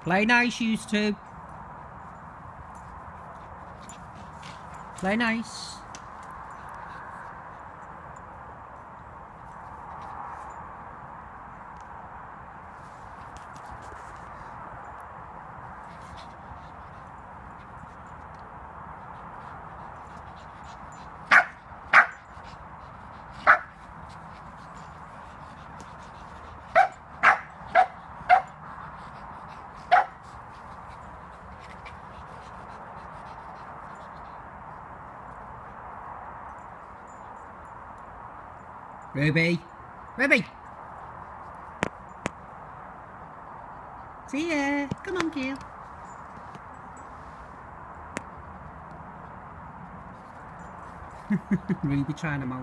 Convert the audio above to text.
Play nice, you two. Play nice. Ruby! Ruby! See ya! Come on, Keel. Ruby trying to mount.